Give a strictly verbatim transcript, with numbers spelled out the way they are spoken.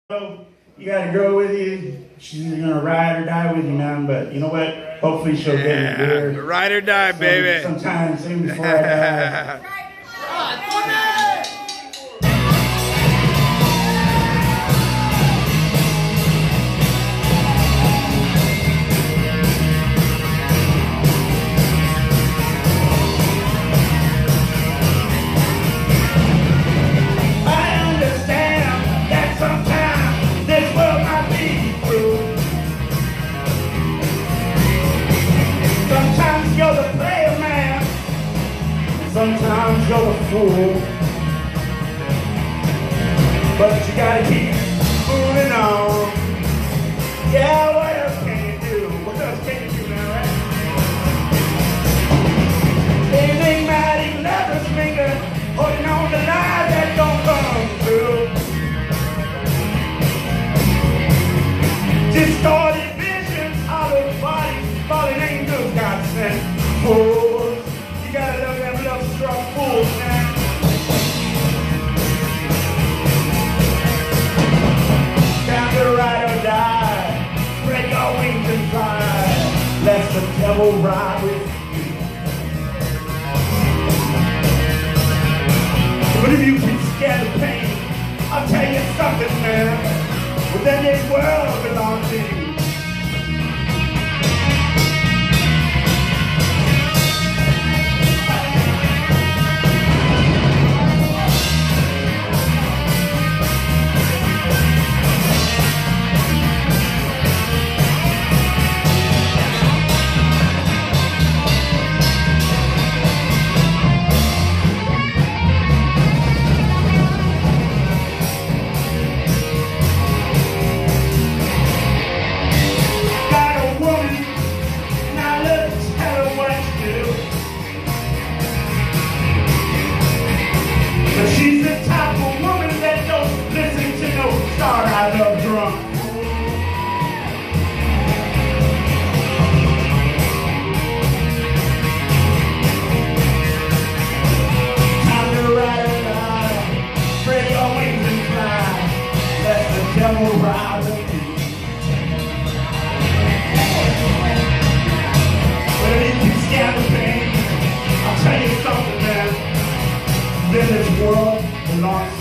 You got a girl with you. She's either gonna ride or die with you, man. But you know what? Hopefully she'll yeah, get me there. Ride or die, Some, baby. Sometime soon before I die. Sometimes you're a fool, but you gotta keep moving on. Yeah, what else can you do? What else can you do now, right? Anything mighty left us finger, holding on the line that don't come through. Distorted visions, hollow bodies, fallen angels, God sent fools. You gotta love them love-struck fools, man. Time to ride or die. Spread your wings and fly. Let the devil ride with you. But if you can stand the pain, I'll tell you something, man. Within this world belongs to you. She's the type of woman that don't listen to no star I love drunk. Time to ride or die, spread your wings and fly. Let the devil ride with you. Well, if you scan the pain, I'll tell you something, man. Then this world belongs